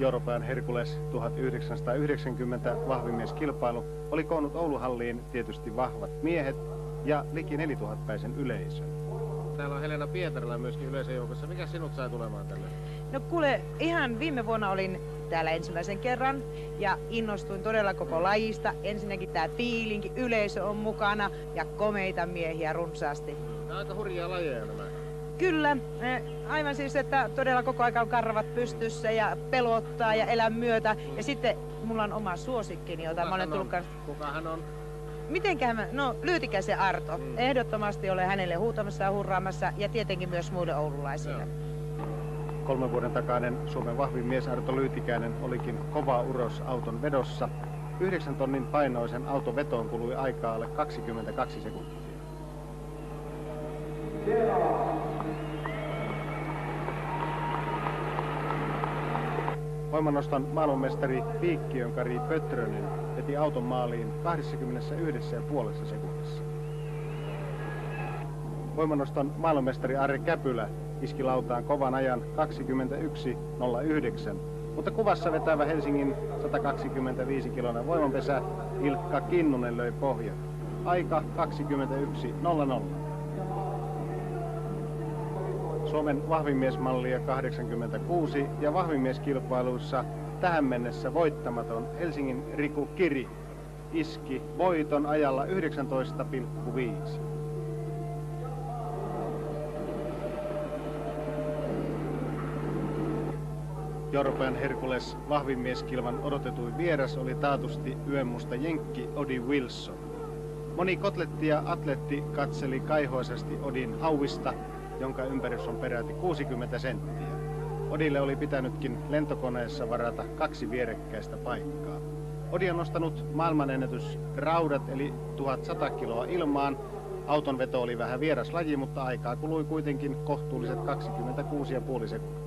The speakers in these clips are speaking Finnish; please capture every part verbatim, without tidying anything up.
Euroopan Herkules tuhatyhdeksänsataayhdeksänkymmentä vahvimieskilpailu oli koonnut Ouluhalliin tietysti vahvat miehet ja liki neljätuhattapäisen yleisön. Täällä on Helena Pietarila myöskin yleisöjoukossa. Mikä sinut sai tulemaan tänne? No kuule, ihan viime vuonna olin täällä ensimmäisen kerran ja innostuin todella koko lajista. Ensinnäkin tää fiilinki, yleisö on mukana ja komeita miehiä runsaasti. Tää on aika hurjia lajeja nämä. Kyllä, aivan siis, että todella koko ajan on karvat pystyssä ja pelottaa ja elää myötä. Ja sitten mulla on oma suosikkini, jota mä olen tullut kanssa. Kuka hän on? Mitenköhän mä, no Lyytikäisen Arto. Mm. Ehdottomasti olen hänelle huutamassa ja hurraamassa ja tietenkin myös muille oululaisille. Kolmen vuoden takainen Suomen vahvin mies Arto Lyytikäinen olikin kova uros auton vedossa. Yhdeksän tonnin painoisen auton vetoon kului aikaa alle kaksikymmentäkaksi sekuntia. Voimannoston maailmanmestari Piikkiön Kari Pötrönen veti auton maaliin kaksikymmentäyksi pilkku viisi sekunnissa. Voimannoston maailmanmestari Arre Käpylä iski lautaan kovan ajan kaksikymmentäyksi nolla yhdeksän, mutta kuvassa vetävä Helsingin sata kaksikymmentäviisi kiloinen voimanpesä Ilkka Kinnunen löi pohjat. Aika kaksikymmentäyksi nolla nolla. Suomen vahvimiesmallia kahdeksankymmentäkuusi ja vahvimieskilpailuissa tähän mennessä voittamaton Helsingin Riku Kiri iski voiton ajalla yhdeksäntoista pilkku viisi. Euroopan Herkules vahvimieskilvan odotetuin vieras oli taatusti yönmusta jenkki Odi Wilson. Moni kotletti ja atletti katseli kaihoisasti Odin hauista, jonka ympärys on peräti kuusikymmentä senttiä. Odille oli pitänytkin lentokoneessa varata kaksi vierekkäistä paikkaa. Odi on nostanut maailmanennätys raudat eli tuhatsata kiloa ilmaan. Auton veto oli vähän vieras laji, mutta aikaa kului kuitenkin kohtuulliset kaksikymmentäkuusi pilkku viisi sekuntia.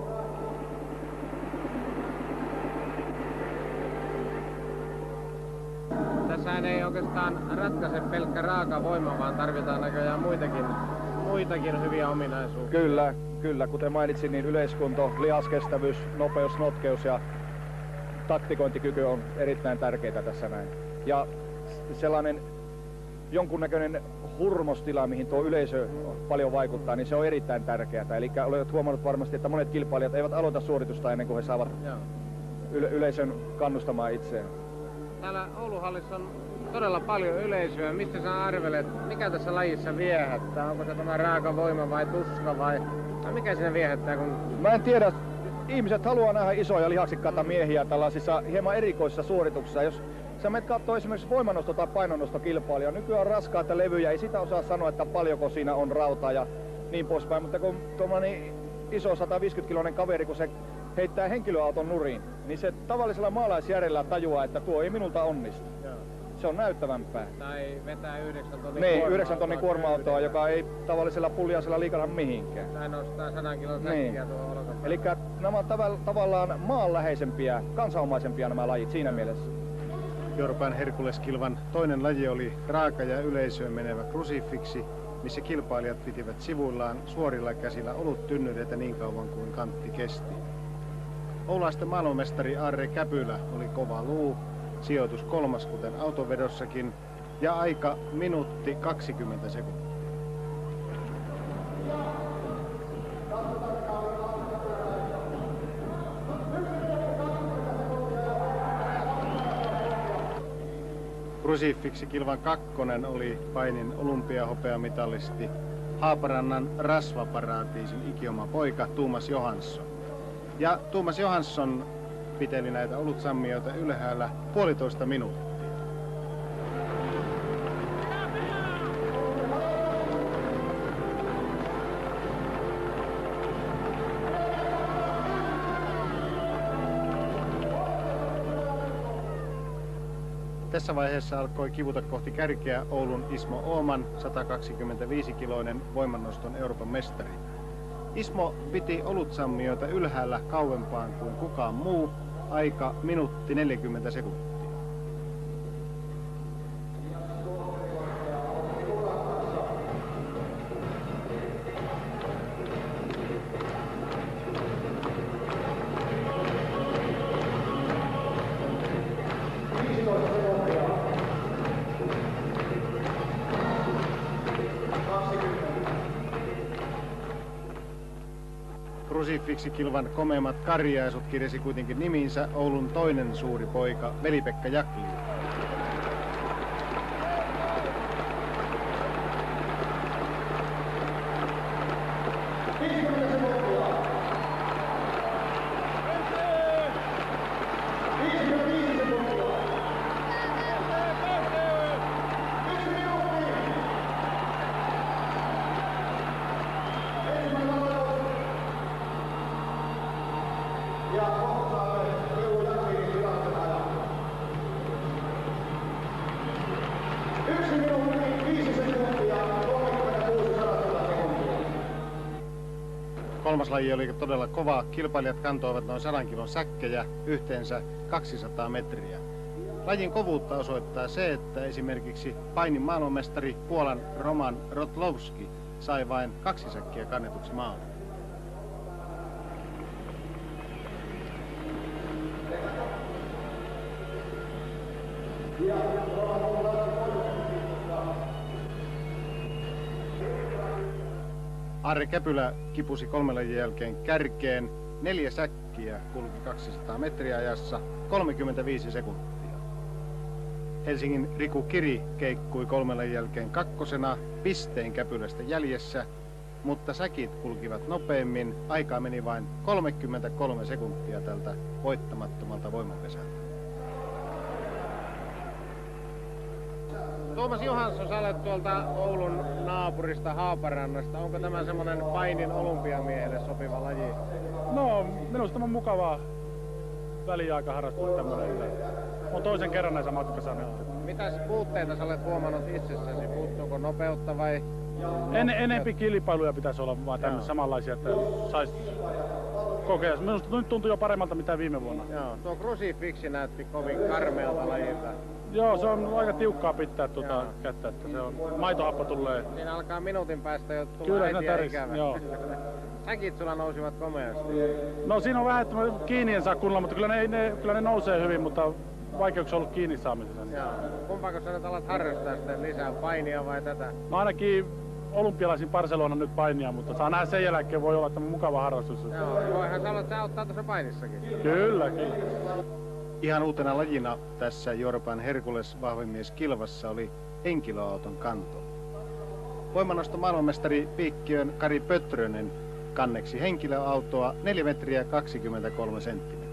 Tässähän ei oikeastaan ratkaise pelkkä raaka voima, vaan tarvitaan näköjään muitakin, muitakin hyviä ominaisuuksia. Kyllä, kyllä. Kuten mainitsin, niin yleiskunto, lihaskestävyys, nopeus, notkeus ja taktikointikyky on erittäin tärkeitä tässä näin. Ja sellainen jonkunnäköinen hurmostila, mihin tuo yleisö paljon vaikuttaa, niin se on erittäin tärkeää. Eli olet huomannut varmasti, että monet kilpailijat eivät aloita suoritusta ennen kuin he saavat yle- yleisön kannustamaan itseään. Täällä Ouluhallissa on todella paljon yleisöä. Mistä sä arvelet, mikä tässä lajissa viehättää? Onko se tämä raaka voima vai tuska vai, vai mikä siinä viehättää? Kun... Mä en tiedä. Ihmiset haluaa nähdä isoja lihaksikkaita miehiä tällaisissa hieman erikoisissa suorituksissa. Jos sä menet katsoo esimerkiksi voimannosto- tai painonnostokilpailijaa, nykyään on raskaita levyjä, ei sitä osaa sanoa, että paljonko siinä on rautaa ja niin poispäin. Mutta kun tuommoinen iso sata viisikymmentä kiloinen kaveri, kun se heittää henkilöauton nurin, niin se tavallisella maalaisjärjellä tajuaa, että tuo ei minulta onnistu. Joo. Se on näyttävämpää. Tai vetää yhdeksän tonnin niin, kuorma-autoa. yhdeksän tonnin kuorma-autoa, joka ei tavallisella puljaisella liikahda mihinkään. Tai nostaa sadan kilon säkkiä niin. Tuohon olkapäälle. Elikkä nämä on tav- tavallaan maanläheisempiä, kansanomaisempia nämä lajit siinä mielessä. Euroopan Herkules-kilvan toinen laji oli raaka ja yleisöön menevä krusifiksi, missä kilpailijat pitivät sivuillaan suorilla käsillä oluttynnyreitä niin kauan kuin kantti kesti. Oulaisten maailmanmestari Arre Käpylä oli kova luu, sijoitus kolmas kuten autovedossakin ja aika minuutti kaksikymmentä sekuntia. Krusifiksi kilvan kakkonen oli painin olympiahopeamitalisti Haaparannan rasvaparatiisin ikioma poika Tuomas Johansson. Ja Tuomas Johansson piteli näitä olutsammioita ylhäällä puolitoista minuuttia. Tässä vaiheessa alkoi kivuta kohti kärkeä Oulun Ismo Ooman, sata kaksikymmentäviisi kiloinen voimannoston Euroopan mestari. Ismo piti olutsammioita ylhäällä kauempaan kuin kukaan muu, aika minuutti neljäkymmentä sekuntia. Krusifiksikilvan komeimmat karjaisut kirjasi kuitenkin nimiinsä Oulun toinen suuri poika, Veli-Pekka Jakli. Kolmas laji oli todella kova. Kilpailijat kantoivat noin sadan kilon säkkejä, yhteensä kaksisataa metriä. Lajin kovuutta osoittaa se, että esimerkiksi painin maailmanmestari Puolan Roman Rotlowski sai vain kaksi säkkiä kannetuksi maaliin. Arre Käpylä kipusi kolmen lajin jälkeen kärkeen. Neljä säkkiä kulki kaksisataa metriä ajassa kolmekymmentäviisi sekuntia. Helsingin Riku Kiri keikkui kolmen lajin jälkeen kakkosena, pisteen Käpylästä jäljessä, mutta säkit kulkivat nopeammin. Aikaa meni vain kolmekymmentäkolme sekuntia tältä voittamattomalta voimanpesältä. Tuomas Johansson, sä olet tuolta Oulun naapurista Haaparannasta. Onko tämä semmoinen painin olympiamiehelle sopiva laji? No, minusta on mukavaa väliaikaharrastus tämmöinen. On toisen kerran näissä matkassa nyt. Mitäs puutteita sä olet huomannut itsessäsi? Puuttuuko nopeutta vai? En, enempi kilpailuja pitäisi olla vaan tämmöisiä samanlaisia, että sais kokea. Minusta nyt tuntuu jo paremmalta mitä viime vuonna. Joo, tuo krusifiksi näytti kovin karmealta lajilta. Joo, se on aika tiukkaa pitää tuota Joo. kättä, että se on, maitohappo tulee. Siinä alkaa minuutin päästä jo tulla Kyllä, äitiä täris, ikävä. Joo. Säkit sulla nousivat komeasti. No siinä on vähän, että kiinni en saa kunnolla, mutta kyllä ne, ne, kyllä ne nousee hyvin, mutta vaikeuksia on ollut kiinni saamisessa. Niin. Joo. Kumpaako sä nyt alat harrastaa sitten lisää, painia vai tätä? No ainakin olympialaisin Barcelona nyt painia, mutta saa nähdä sen jälkeen, voi olla tämä mukava harrastus. Joo, voihan sä olla, että sä auttaa tuossa painissakin. Kyllä, kyllä. Ihan uutena lajina tässä Euroopan Herkules vahvimieskilvassa oli henkilöauton kanto. Voimanosto maailmanmestari Piikkiön Kari Pötrönen kanneksi henkilöautoa neljä metriä kaksikymmentäkolme senttimetriä.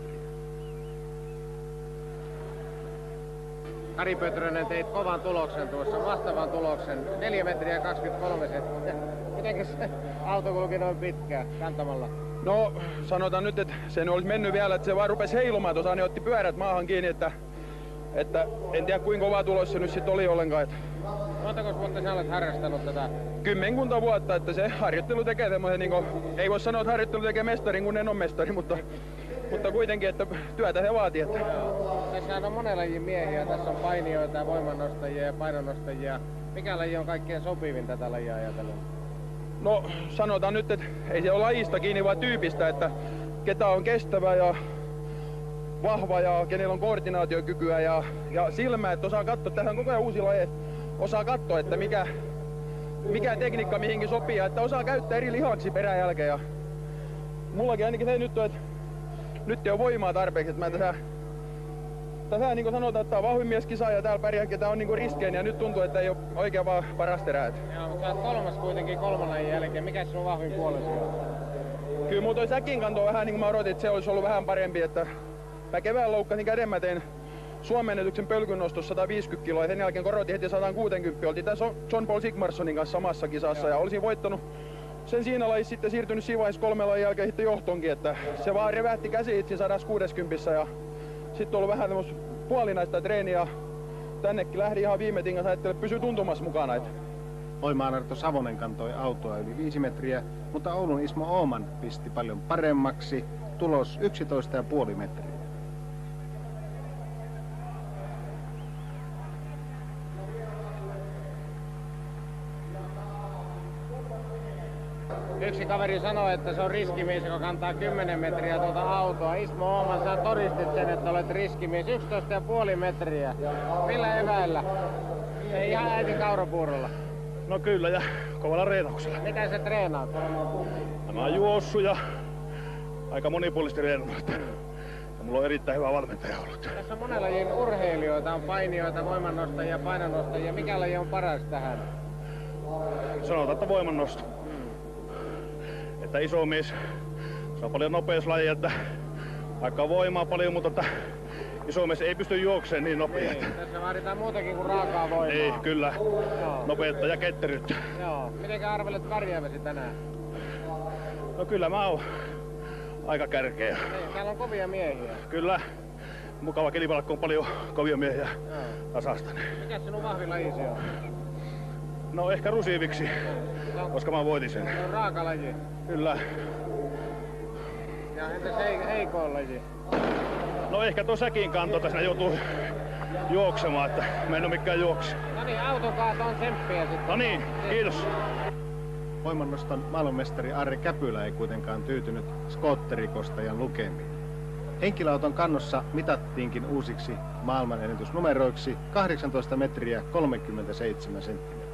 Kari Pötrönen, teit kovan tuloksen tuossa, mahtavan tuloksen, neljä metriä kaksikymmentäkolme senttimetriä. Mitenkäs se auto kulki noin pitkään kantamalla? No sanotaan nyt, että sen olisi mennyt vielä, että se vaan rupesi heilumaan tuossa, niin otti pyörät maahan kiinni, että, että en tiedä kuinka kova tulos se nyt sitten oli ollenkaan. Että montako vuotta sä olet harrastanut tätä? Kymmenkunta vuotta, että se harjoittelu tekee semmoisen, niin kuin, ei voi sanoa, että harjoittelu tekee mestarin, kun en ole mestari, mutta, mutta kuitenkin, että työtä se vaatii. Että. Tässä on monen lajin miehiä, tässä on painijoita ja voimannostajia ja painonnostajia. Mikä laji on kaikkein sopivin tätä lajia ajatellen? No sanotaan nyt, että ei se ole lajista kiinni, vaan tyypistä, että ketä on kestävä ja vahva ja kenellä on koordinaatiokykyä ja, ja silmä, että osaa katsoa, tässä on koko ajan uusi laji, osaa katsoa, että mikä, mikä tekniikka mihinkin sopii ja että osaa käyttää eri lihaksi perän jälkeen. Ja mullakin ainakin se nyt on, että nyt ei ole voimaa tarpeeksi, että mä tässä, tässä niin kuin sanotaan, että tämä on vahvin mieskisa ja täällä pärjääkin, tämä on niin kuin riskein ja nyt tuntuu, että ei ole oikein vaan parasta erää. Joo, mutta sä oot kolmas kuitenkin kolman lajin jälkeen. Mikä sun vahvin puolesi on? Kyllä mulla toi säkin kanto vähän niin kuin mä odotin, että se olisi ollut vähän parempi, että mä kevään loukkasin käden, mä tein Suomen ennätyksen pölkynnostossa sata viisikymmentä kiloa ja sen jälkeen korotin heti sata kuusikymmentä. Oltiin tässä John Paul Sigmarssonin kanssa samassa kisassa ja olisin voittanut sen siinä lajissa, sitten siirtynyt siinä vaiheessa kolmen lajin jälkeen sitten johtonkin, että se vaan revähti käsi itse sata kuusikymmentä ja sitten on ollut vähän tämmöistä puolinaista treeniä. Tännekin lähdin ihan viime tingassa, että pysyy tuntumassa mukana. Loimaan Arto Savonen kantoi autoa yli viisi metriä, mutta Oulun Ismo Ooman pisti paljon paremmaksi. Tulos yksitoista pilkku viisi metriä. Yksi kaveri sanoi, että se on riskimies, joka kantaa kymmenen metriä tuota autoa. Ismo Ooman, sä todistit sen, että olet riskimies. yksitoista pilkku viisi metriä. Millä eväillä? Ei ihan äitin kaurapuurolla. No kyllä, ja kovalla reenauksella. Mitä sä treenaat? Mä oon juossut ja aika monipuolisesti reenannut. Mulla on erittäin hyvä valmentaja ollut. Tässä on monen lajin urheilijoita, on painijoita, voimannostajia, painonnostajia. Mikä laji on paras tähän? Sanotaan, että voimannosto. Hmm. Että iso mies, se on paljon nopeuslaji, että vaikka on voimaa paljon, mutta että iso mies ei pysty juokseen niin nopeasti. Niin, tässä vaaditaan muutakin kuin raakaa voimaa. Niin, kyllä. Joo. Nopeutta ja ketteryyttä. Joo. Mitenkä arvelet pärjääväsi tänään? No kyllä mä oon aika kärkeä. Niin, täällä on kovia miehiä. Kyllä. Mukava kilpailla, kun on paljon kovia miehiä tasasta. Mikä sinun vahvin lajisi on? No ehkä rusiviksi, no, koska mä voitin sen. Se on raaka laji. Kyllä. Ja entäs heikoin laji? No ehkä tuo säkin kanto tässä joutuu juoksemaan, että mä en oo mikään juoksi. No niin, auton kaato on tsemppiä sitten. No niin, kiitos. Voimannoston maailmanmestari Arri Käpylä ei kuitenkaan tyytynyt skootterikostajan lukemiin. Henkilöauton kannossa mitattiinkin uusiksi maailmanennätysnumeroiksi kahdeksantoista metriä kolmekymmentäseitsemän senttimetriä.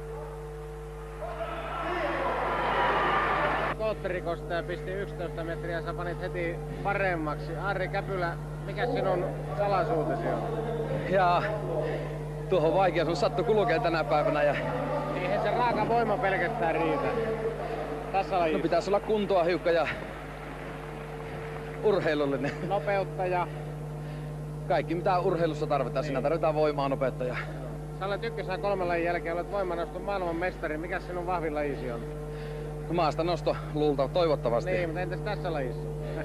Skootterikostaja pisti yksitoista metriä, sä panit heti paremmaksi. Arri Käpylä, mikä sinun salasuutesi on? Ja tuohon vaikea, sun sattu kulkea tänä päivänä. Ja... eihän se raaka voima pelkästään riitä. Tässä lajissa. No pitäisi olla kuntoa hiukka ja urheilullinen. Nopeutta ja... kaikki mitä urheilussa tarvitaan. Niin. Siinä tarvitaan voimaa, nopeutta ja... Sä olet ykkösään kolmen lajin jälkeen, olet voimanoston maailmanmestari. Mikä sinun vahvin lajisi on? No maasta nosto luulta toivottavasti. Niin, mutta entäs tässä lajissa?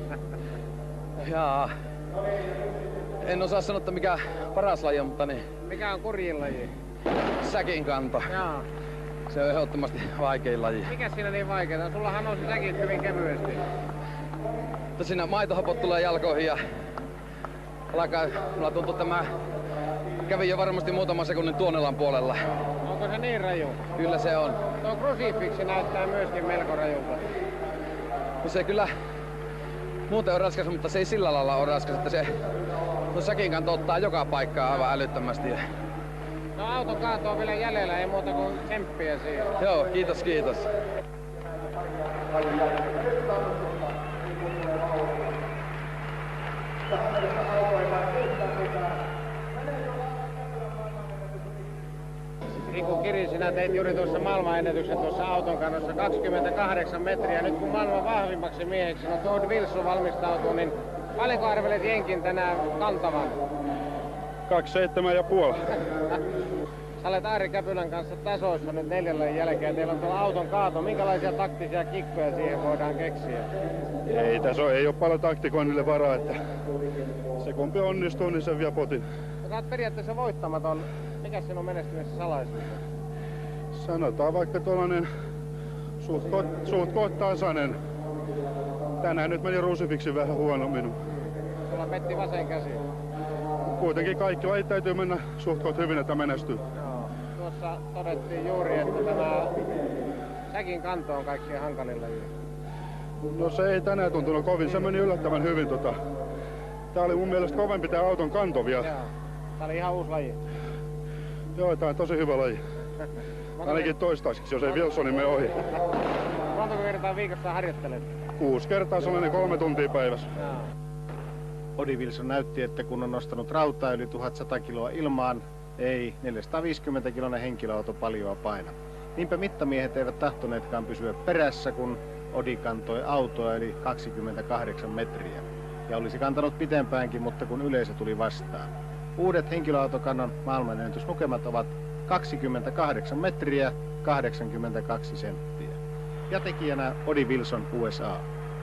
Jaa. En osaa sanoa, että mikä paras laji on, mutta niin... Mikä on kurjin laji? Säkin kanto. Jaa. Se on ehdottomasti vaikein laji. Mikä siinä niin vaikeaa? Sullahan nousi säkin hyvin kevyesti. Mutta siinä maitohapot tulee jalkoihin ja... alkaa... mulla tuntuu, että mä kävin jo varmasti muutaman sekunnin tuonelan puolella. Onko se niin raju? Kyllä se on. Tuo krusifiksi näyttää myöskin melko rajulta. No se kyllä muuten on raskas, mutta se ei sillä lailla ole raskas, että se no säkin kanto ottaa joka paikkaa aivan älyttömästi. No auton kaato on vielä jäljellä, ei muuta kuin tsemppiä siihen. Joo, kiitos, kiitos. Riku Kiri, sinä teit juuri tuossa maailmanennätyksen tuossa auton kannossa kaksikymmentäkahdeksan metriä. Nyt kun maailman vahvimmaksi mieheksi on Todd Wilson valmistautuu, niin paljonko arvelet jenkin tänään kantavan? kaksikymmentäseitsemän ja puoli. Sä olet Arri Käpylän kanssa tasoissa nyt neljällä jälkeen. Teillä on tuolla auton kaato. Minkälaisia taktisia kikkoja siihen voidaan keksiä? Ei tässä ole, ei ole paljon taktikoinnille varaa, että se kumpi onnistuu, niin se vie potin. Sä oot periaatteessa voittamaton. Mikä sinun menestymisen salaisuus on? Sanotaan vaikka tuollainen suht, ko- suht koht tasainen. Tänään nyt meni rusifiksi vähän huonommin. Sulla petti vasen käsi. Kuitenkin kaikki lajit täytyy mennä suht koht hyvin, että menestyy. Joo. Tuossa todettiin juuri, että tämä säkin kanto on kaikkien hankalin laji. No se ei tänään tuntunut kovin, se meni yllättävän hyvin. Tota. Tää oli mun mielestä kovempi tää auton kanto vielä. Joo. Tää oli ihan uusi laji. Joo, tää on tosi hyvä laji. Ainakin toistaiseksi, jos ei Wilsonin mene ohi. Montako kertaa viikossa harjoittelet? Kuusi kertaa sellainen kolme tuntia päivässä. Joo. Odi Wilson näytti, että kun on nostanut rautaa yli tuhatsata kiloa ilmaan, ei neljäsataaviisikymmentä kiloinen henkilöauto paljoa paina. Niinpä mittamiehet eivät tahtoneetkaan pysyä perässä, kun Odi kantoi autoa eli kaksikymmentäkahdeksan metriä. Ja olisi kantanut pitempäänkin, mutta kun yleisö tuli vastaan. Uudet henkilöautokannon maailmanennätyslukemat ovat kaksikymmentäkahdeksan metriä kahdeksankymmentäkaksi senttiä. Ja tekijänä Odi Wilson U S A.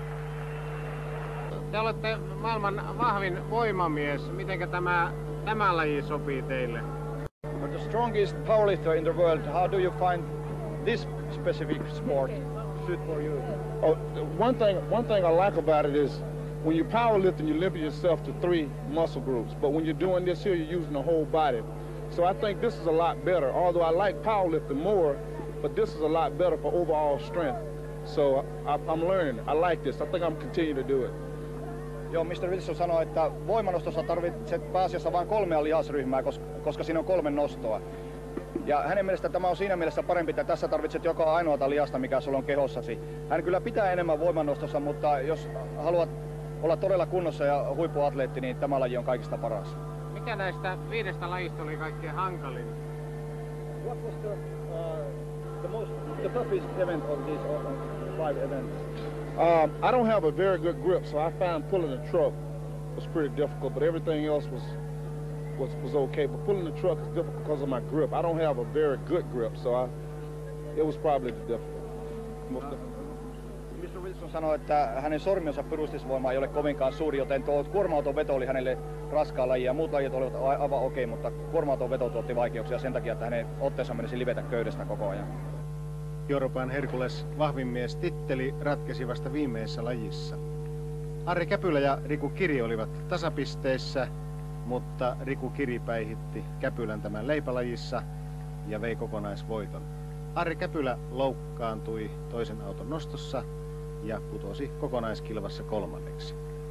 Te olette maailman vahvin voimamies. Mitenkä tämä, tämä laji sopii teille? For the strongest powerlifter in the world, how do you find this specific sport suit for you? Oh, one thing, one thing I like about it is when you're powerlifting, you limit yourself to three muscle groups. But when you're doing this here, you're using the whole body. So I think this is a lot better. Although I like powerlifting more, but this is a lot better for overall strength. So I, I'm learning. I like this. I think I'm continuing to do it. Joo, mister Wilson sanoi, että voimanostossa tarvitset pääasiassa vain kolmea lihasryhmää, koska, koska siinä on kolme nostoa. Ja hänen mielestä tämä on siinä mielessä parempi, että tässä tarvitset joka ainoata lihasta, mikä sulla on kehossasi. Hän kyllä pitää enemmän voimannostossa, mutta jos haluat olla todella kunnossa ja huippuatleetti, niin tämä laji on kaikista paras. Mikä näistä viidestä lajista oli kaikkein hankalin? What was the, uh, the most, the toughest event of these five events? Um, I don't have a very good grip, so I found pulling the truck was pretty difficult, but everything else was was was okay. But pulling the truck is difficult because of my grip. I don't have a very good grip, so I it was probably the difficult. Most difficult. mister Wilson sanoi, että hänen sormionsa perustisvoima ei ole kovinkaan suuri, joten tuo kuorma-auton veto oli hänelle raskaa lajia. Muut lajit olivat aivan okei, mutta kuorma-auton veto tuotti vaikeuksia sen takia, että hänen otteensa menisi livetä köydestä koko ajan. Euroopan Herkules vahvimmies titteli ratkesi vasta viimeisessä lajissa. Arri Käpylä ja Riku Kiri olivat tasapisteissä, mutta Riku Kiri päihitti Käpylän tämän leipälajissa ja vei kokonaisvoiton. Arri Käpylä loukkaantui toisen auton nostossa ja putosi kokonaiskilvassa kolmanneksi.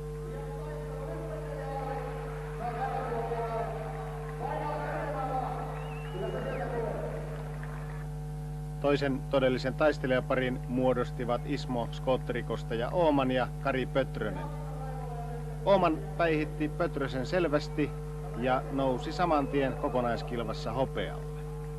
Toisen todellisen taistelijaparin muodostivat Ismo Skootterikosta ja Ooman ja Kari Pötrönen. Ooman päihitti Pötrösen selvästi ja nousi saman tien kokonaiskilvassa hopealle.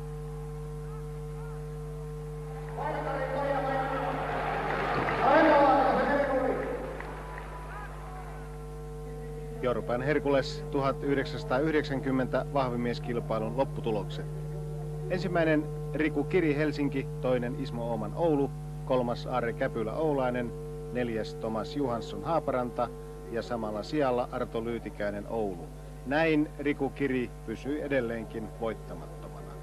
Euroopan Herkules tuhatyhdeksänsataayhdeksänkymmentä vahvimieskilpailun lopputulokset. Ensimmäinen Riku Kiri Helsinki, toinen Ismo Ooman Oulu, kolmas Arri Käpylä Oulainen, neljäs Tomas Johansson Haaparanta ja samalla sijalla Arto Lyytikäinen Oulu. Näin Riku Kiri pysyi edelleenkin voittamattomana.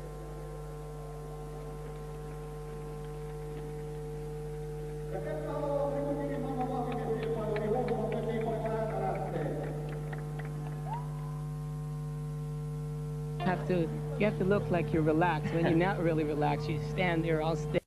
Have to, you have to look like you're relaxed. When you're not really relaxed, you stand there all stiff.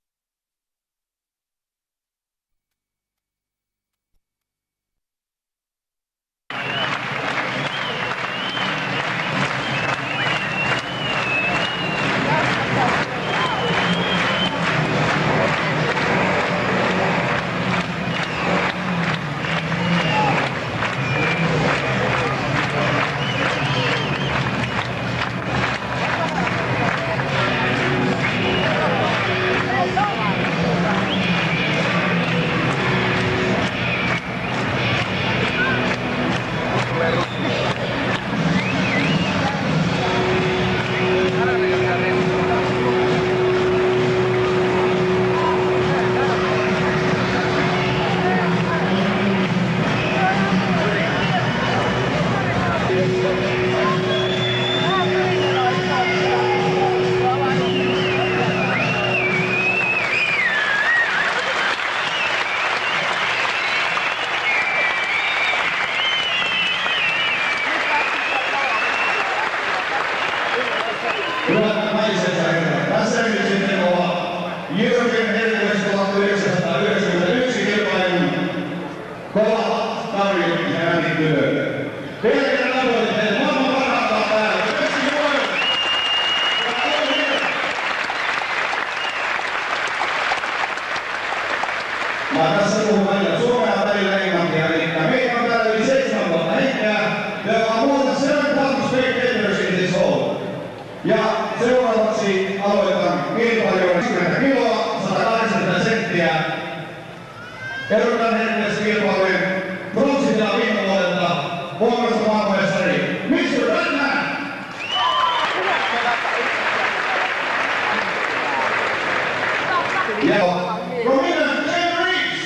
Euroopan Herkules-kilpailujen pronssitila viime vuodelta huomioista maailmanmestari mister Redman! Ja Romina Jane Reeves!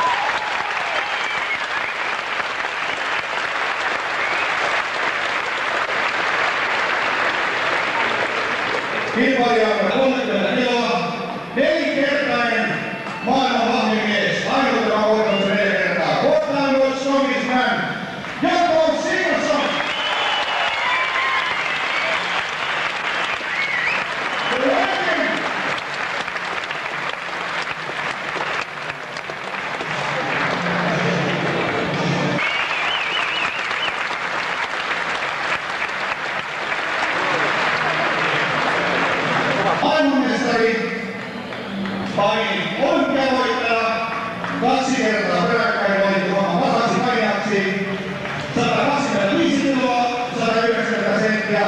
Kilpailijamme kolmekymmentä kiloa, nelinkertainen maailman vahvin mies, ainut on voittanut sen neljä kertaa. Four-time world strongest man, Jakob Sigurdsson!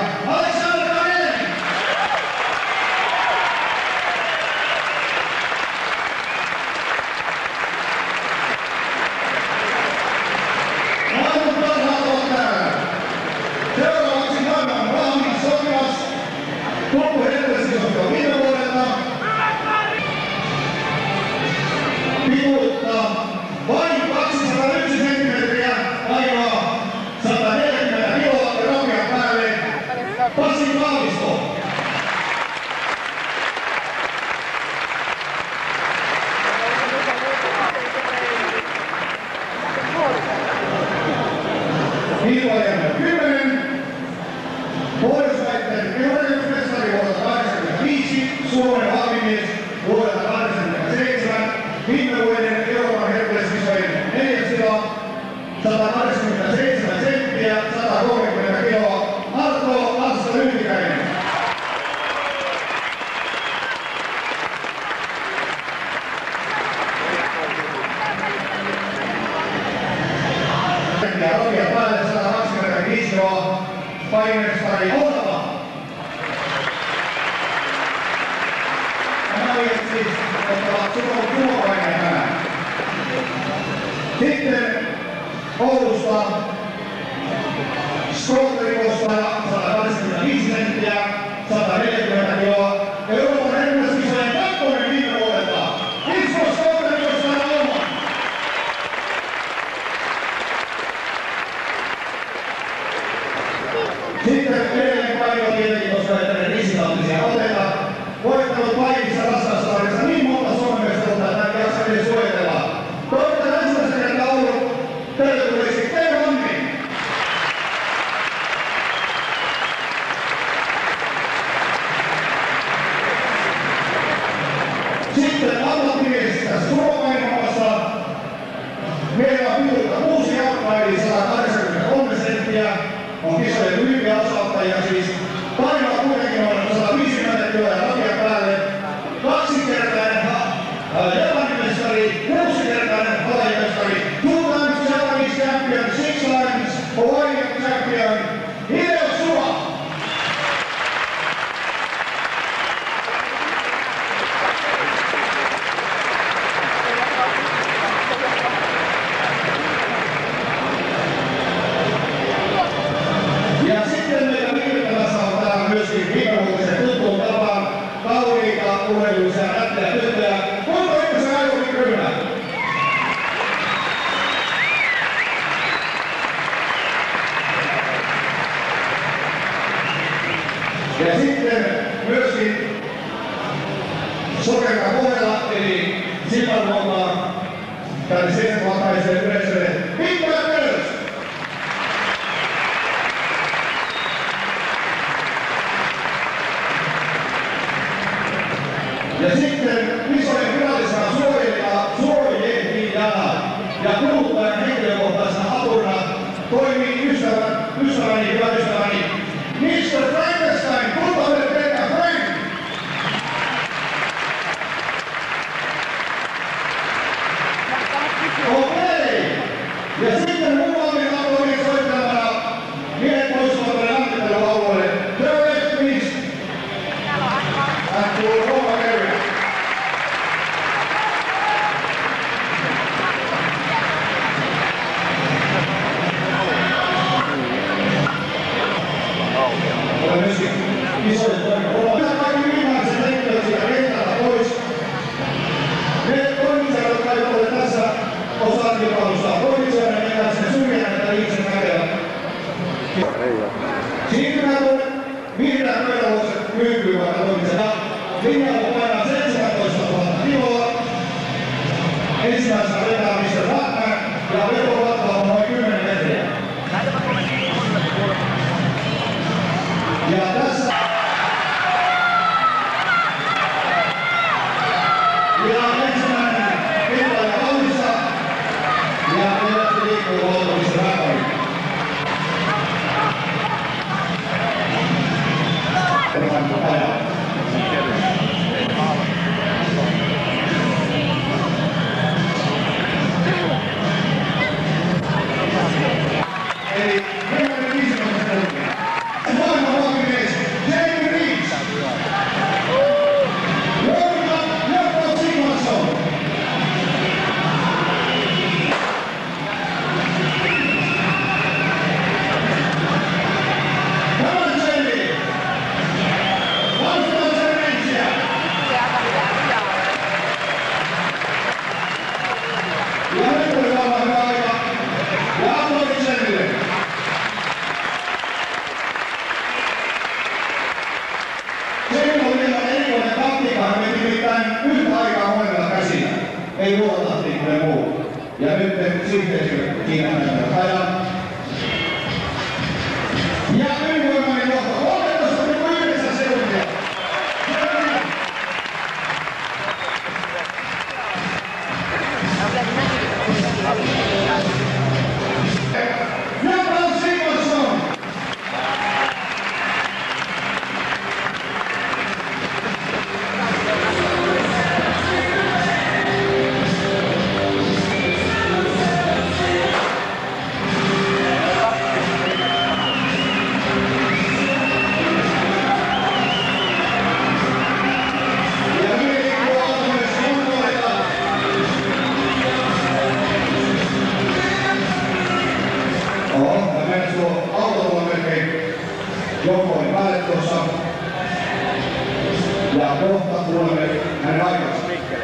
Alexander Kanerin. Maailman parhaat ovat täällä. Seuraavaksi maailman vahvin sotilas. Tukku Herkulesisotti on viime vuodelta. Pituutta vain kaksisataayksi senttimetriä, painoa sata neljäkymmentä kiloa ja rapian päälle Pasi Haavisto. Kilpailija kymmenen. Pohjoismaiden eurooppaismestari vuodelta kahdeksankymmentäviisi, Suomen vahvimies vuodelta kahdeksankymmentäseitsemän, viime vuoden Euroopan Herkuleskisojen neljäs tila, sata kahdeksankymmentäseitsemän senttiä, sata kolmekymmentä kiloa, Arto Asta Yltikäinen. Ja Rovia päälle sata kaksikymmentäviisi kiloa, painestari Otava. Nämä olivat siis, jotka ovat Suomen tulopaineen tänään. Sitten Oulusta Skootterikosta sata kaksikymmentäviisi senttiä, sata neljäkymmentä kiloa. Euroopan Herkuleskisojen kakkonen viime vuodelta. Ismo Skootterikosta ja Oma. Sitten edelleen paino tietenkin, koska ei tänne riskitautisia oteta. Voittanut kaikissa raskaustarvissa niin monta Suomen mestaruutta, että hän jaksaa edes suojatella. Toivotan ensimmäisen kertaa ollut tervetulleeksi Tero Anni. Sitten ammattimielisistä Suomenmaassa. Meillä on pituutta kuusi jalkaa eli sata kahdeksankymmentäkolme senttiä. On kisojen ylimpiä osauttajia siis. Painoa kuitenkin on sata viisikymmentä kiloa ja rapian päälle. Kaksikertainen japanimestari, kuusikertainen halajamestari, two times Japanese champion, six times Hawaiian champion, Hideo Suva. Ja sitten meillä viimettämässä on täällä myöskin viimevuotisen tuttuun tapaan kauniita, urheilullisia, nättejä tyttöjä. Kuinka ykkösen Aivori Kylmä? Ja sitten myöskin Sokerka Pohjala, eli silmäluokaa tänne seitsemänvaltaiselle yleisölle. Pitää myös! Ja sitten isojen virallisena suojelijana, suojelijana ja kuluttajan henkilökohtaisena apuna toimii ystävä, ystäväni, hyvä ystäväni, mister Frankenstein, kultalle Pekka Frank! Okei! Ja sitten muutamin aloihin soittamana miehet poistuvat tuonne lämmittelyalueelle. Turn left, please! And to Roma area. Olen myöskin isoja toimia. Kaikki viimeiset henkilöt siitä kentältä pois. Ne toimitsijat, jotka eivät ole tässä osakilpailussa toimitsijoina, ne jää sinne syrjään, että ihmiset näkevät. Siirtymään tuonne vihreät pöydänluokset myykyyn vaikka toimitsijat. Linja-auto painaa seitsemäntoistatuhatta kiloa. Ensimmäisenä vetää mister Ratman ja vetomatka on noin kymmenen metriä. Ja tässä... Ja ensimmäinen kilpailija vauhdissa. Ja perästi liikkuu valta mister Ratman. ei luotahtiin kuin muut. Ja nyt sihteeri kiinnittää rajan. Ja ylivoimainen johto kolmetoista pilkku yhdeksän sekuntia. Japan Simonsson! Joko oli päälle tuossa. Ja kohta kuulemme hänen aikansa.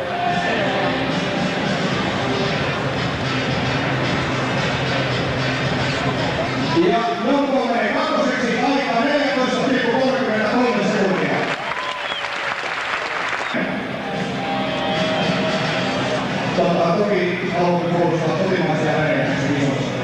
Ja Joko menee kakkoseksi aikaa neljätoista pilkku kolmekymmentäkolme sekuntia. Saattaa toki haluamme puolustaa kotimaisia väliä tässä kisoissa.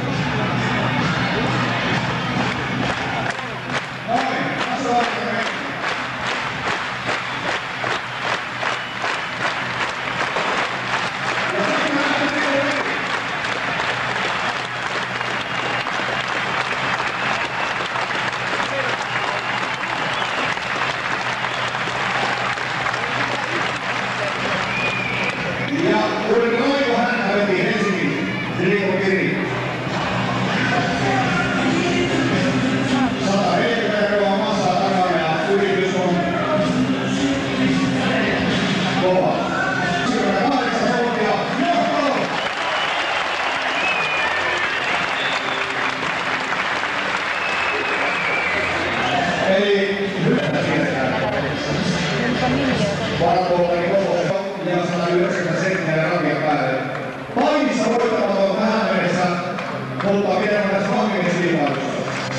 Varapuolella Koponen ja sata yhdeksänkymmentäseitsemän rakia päälle. Painissa voittamaton tähän mennessä, mutta pidetään tässä vankinneskilpailussa.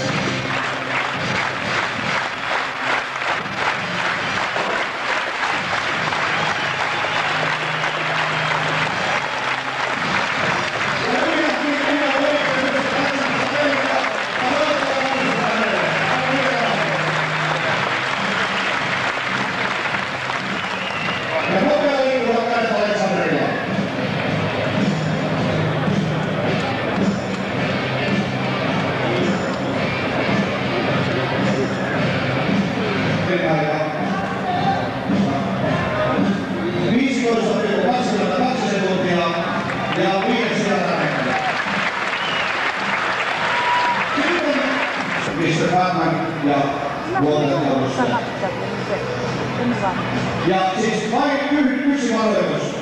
viisitoista pilkku kaksikymmentäkaksi sekuntia ja viides sieltä. mister Batman ja luotettavuudesta. Ja siis vain yksi varoitus.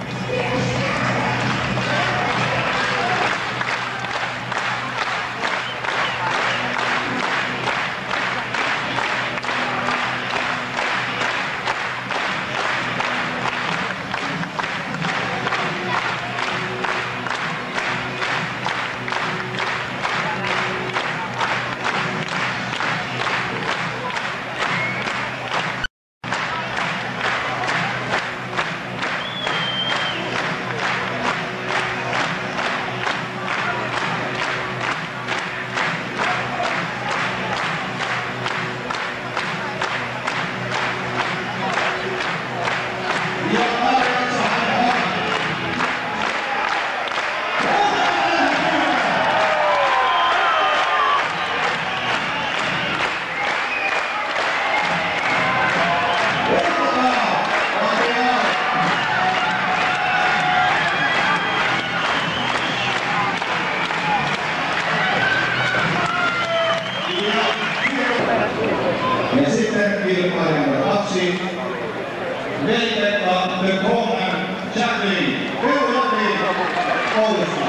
Ja sitten kilpailija numero kaksi, Veikka de Coleman Jacqueline, Veuvo Jacqueline Oulusta.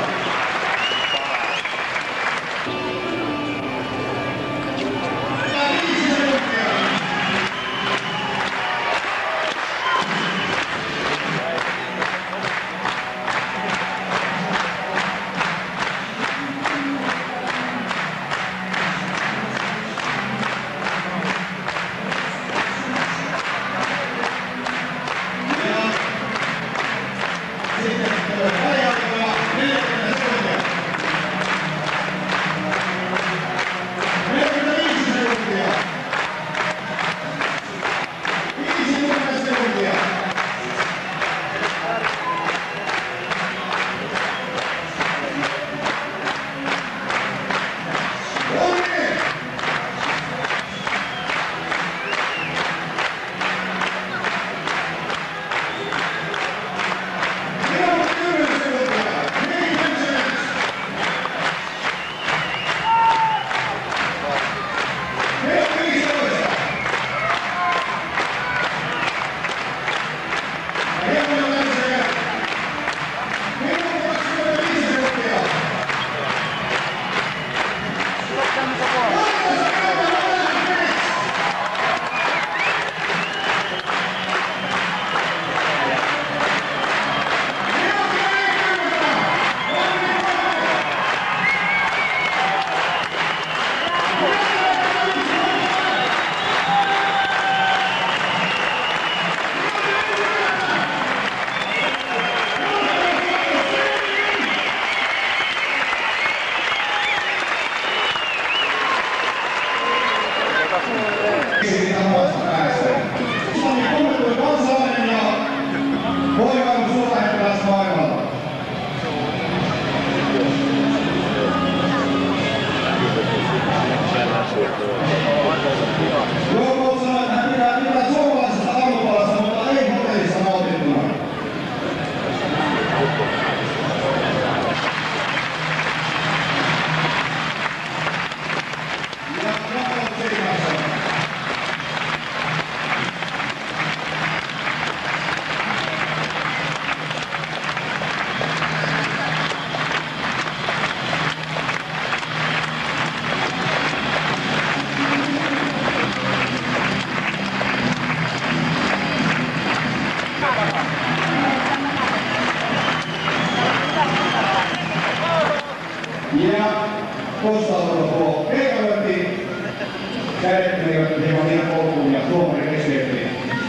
Ja kostautunut tuo keikalyönti. Kädet menivät hieman liian polkuun ja tuomari keskeytti.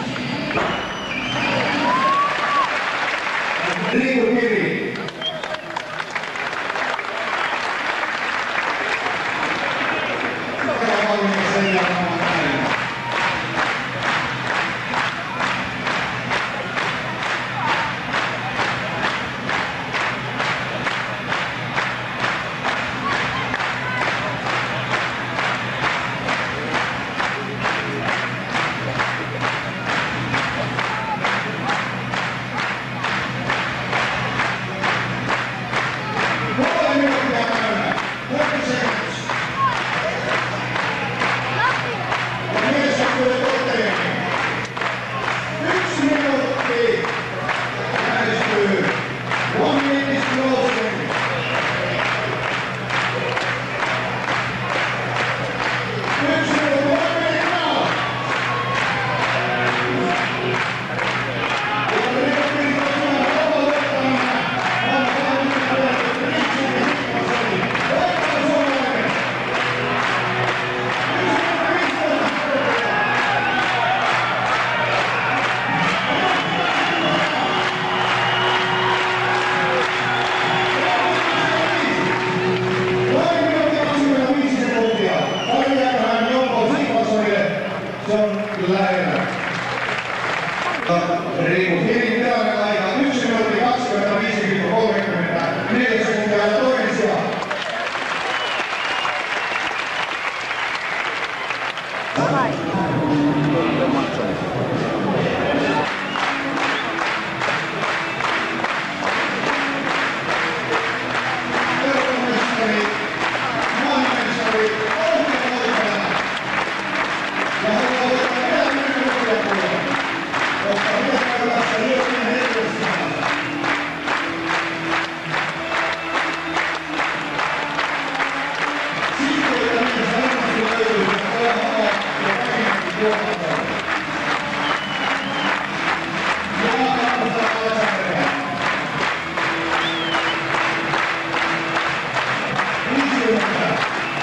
Riku Kiri. Sen jälkeen Riku Kirin tilanne aika yksi minuutti kaksikymmentäviisi pilkku kolmekymmentäneljä sekuntia ja toinen sija. Euromestari, maailmanmestari, Olli Koivela. Ja haluaa ottaa vielä minuuttia puolella. Koska hyökkäylässä Jyrkin Hedlundsen. Sihteitä niissä varmasti löytyy, että ole maa ja kaikki tuomataan. Ja kannattaa Alexandria. viisikymmentä.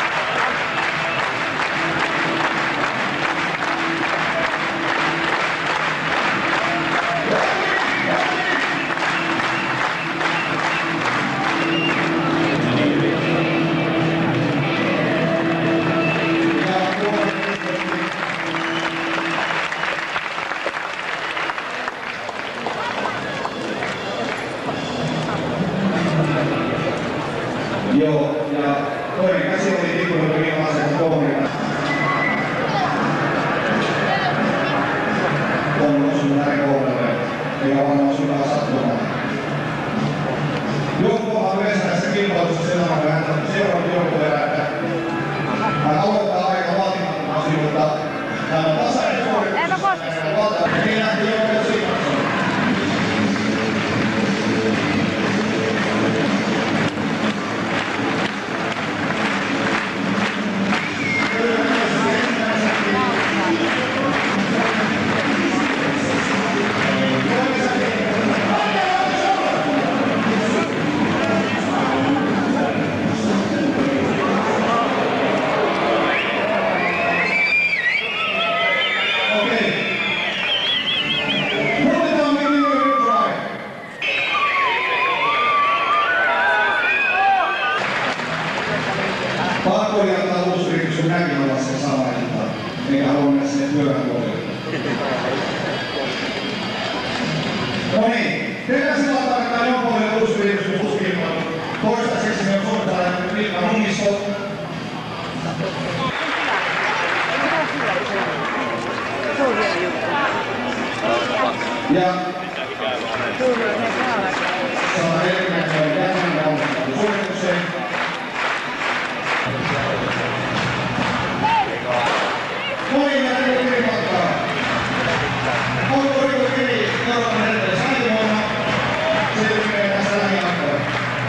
Joo, ja toinen käsi oli tippunut ilmaisen tuomarina. On osunut hänen kohdalle, eikä vaan osunut sattumaan. Joukkuehan yleensä näissä kilpailuissa sellainen vähän seurannut jonkun verran, että hän aloittaa aika vaatimattomasti, mutta hän on tasainen suoritus. Niin lähti joukkueet siitä. haluan sinne työväenpuolelle. No niin, tehdään sillä tavalla, että jonkunlainen uusi viiruskilpailu. Toistaiseksi me on suunnittelemaan Riikka Nungisto. Ja saa erittäin jäsenä onnettelun suoritukseen. Moni ja Riikko Kirimatkaa. Onko Riikko Kiri Euroopan edelleen sairaana? Se tekee tässä lähiaikoina.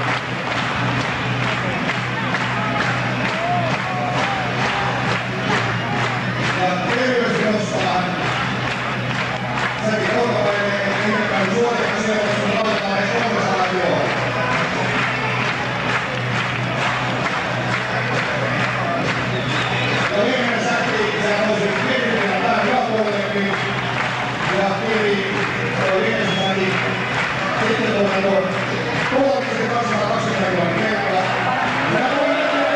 Ja terveys nostaa. Säkin ruokapäivänä kirjoittanut suorituksia, jos on aloittaa edes kolmesataa kiloa. Ja viimeinen säkki, sehän nousi kirjoittaa tähän yläpuolellekin. Ja Kiri oli viimeisen säkki. Sitten tulee tuo kolmisen kaksisataakaksikymmentä kiloa kertaa. Ja tulee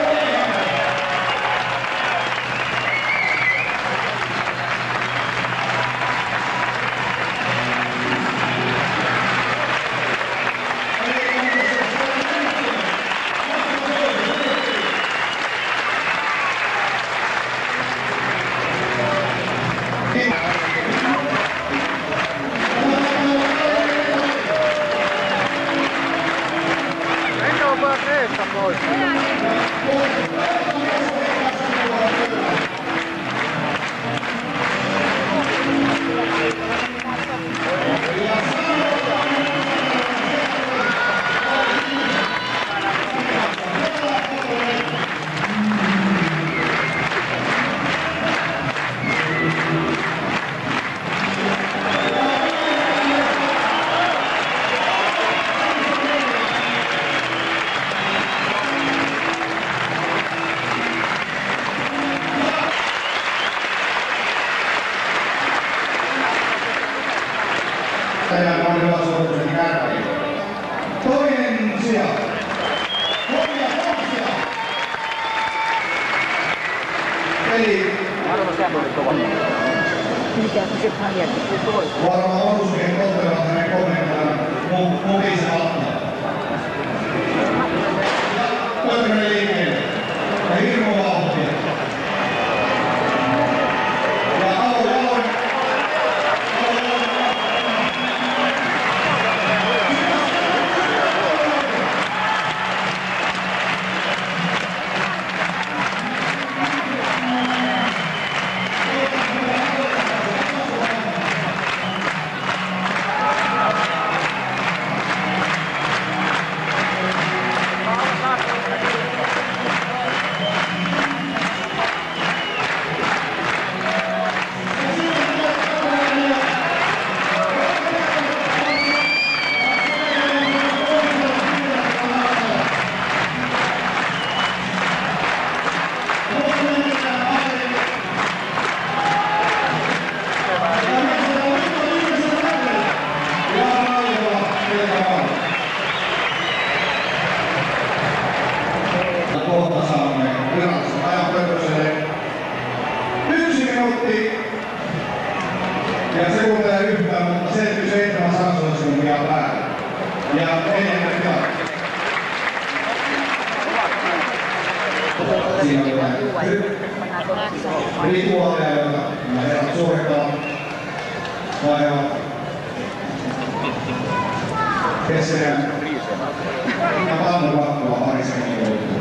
toinen sija. Kolmia kolmia. Eli varmaan osuusmiehen kohtelevat hänen kommentaan mukisen alttaan. Pöydälle liikkeelle. Ja hirmu vauhtia. Ja aloin, aloin. Kohta saamme virallisen ajanpöydökselle yksi minuutti ja sekuntia yhtään, mutta seitsemänkymmentäseitsemän satasoista sekuntia päälle. Ja neljännet jatkaa. Siinä on rituaaleja, joita nämä herrat suorittavat. Vaihevat keskenään ja pannunvattua parissa joutuu.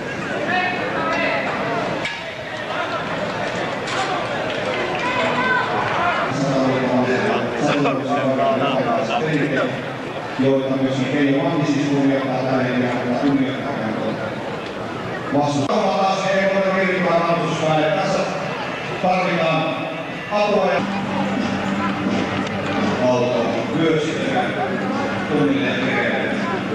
Joita myöskin Keijo Manni siis kunnioittaa tällä hetkellä, kunnioittaa vastuulla taas E K Kirkkaan aloituspäin. Tässä tarvitaan apua ja auto myös tunnille vireille.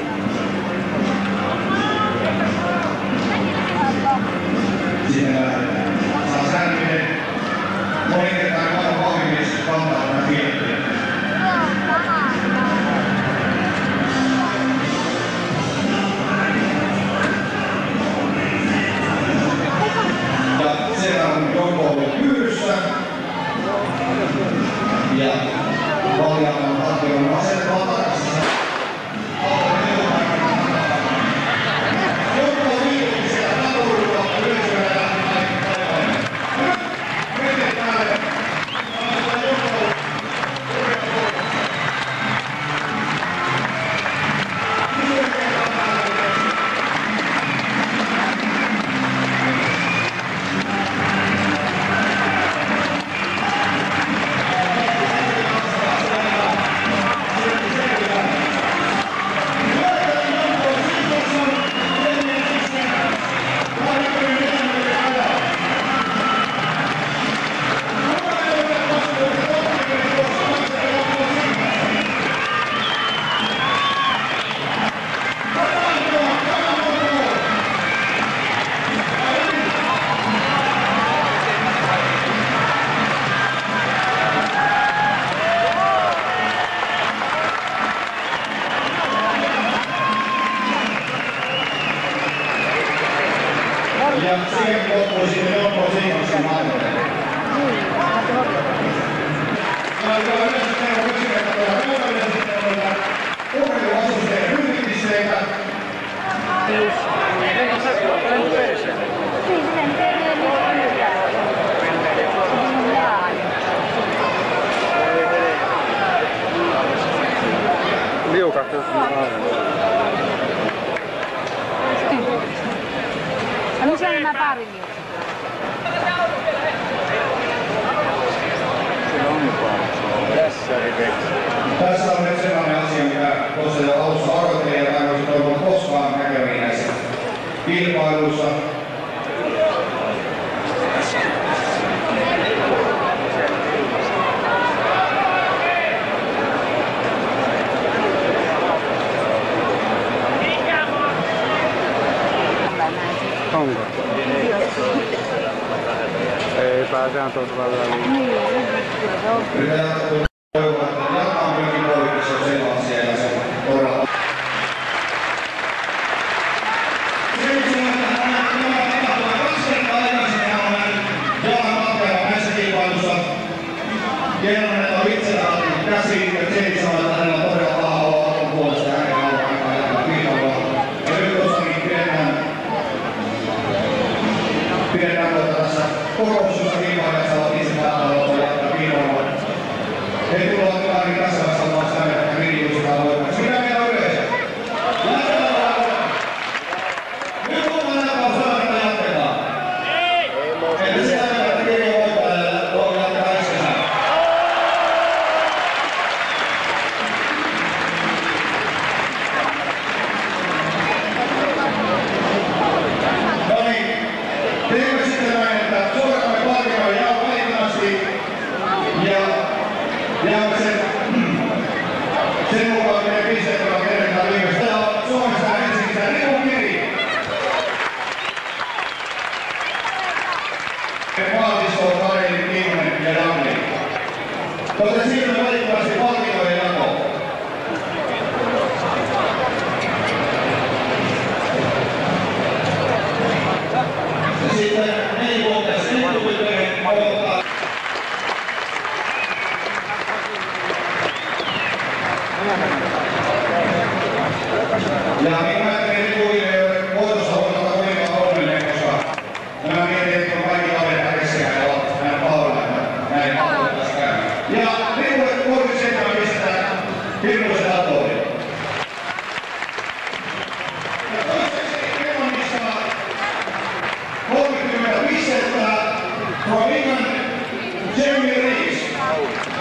Sitten lähdetään. Saa säännöllinen monitetaan kahden vahvimies kantaa tämän tietoja. Ja siellä on joko ollut kyydessä ja Valjaamon Antion on asettava takaisin. Ja siihen loppui sitten Jorko Siikoksen mainoinen. Ja yleensä teillä on yksi kerta tuolla pöydällä, sitten on noita urheiluasusteiden ryhmittisteitä. Enkä se on perse? Siis sen perse on yhtään. Liukat jos on aivan. No se on nämä parin liukat. Tässä on nyt sellainen asia, mitä tuossa jo alussa odotin ja en olisi toivonut koskaan näkeviin näissä kilpailuissa. Onko? Ei pääsehän tuossa välillä liikaa. Yritetään toivoa, että jakaa myöskin poikissa on selvä asia ja se todella. Kerron, että on itse raattunut käsiin ja Jade sanoi, että hänellä on todella paha olla Aton puolesta ja hänen alkaa aikaa jatkaa kiinnolla. Ja nyt tuossakin pidetään, pidetään tuota tässä kokouksessa kilpailijat saavat itse päättää jatkaa kiinnolla. He tulevat jotakin tässä vaiheessa vaan sitä mieltä, että Miri-Juusikaan voimaksi. Mitä meillä on yleensä? Jatketaan! Nyt on ainakaan sanoa, että jatketaan. Että sitä mieltä, että Kirjo voittaa ja jatketaan äskenään. No niin, teemme sitten näin, että suoritamme palkinnon ja välittömästi ja jäämme sen, sen mukaan, miten pisteet ovat edetään viimeistä. Ja Suomesta Helsingistä Riku Miri. Paatisto, Kareli, Kimmonen ja Damli. Joten siirrymme välittömästi palkintojen jakoon. Ja sitten nelivuotias Nelivuotias odottaa. Ja minä ajattelin Nelivuotias ei ole voitossa voittaa kovinkaan onnellinen, koska nämä mietit, että on kaikki kaverit häkessiä ja ovat näin pahoilla, että näin ei mahdollista käydä. Ja Nelivuotias kolmekymmentäseitsemän pistetään Hirmuisen Atoihin. Ja toiseksi Englannissa kolmekymmentä pistettä from England, Jamie Rees.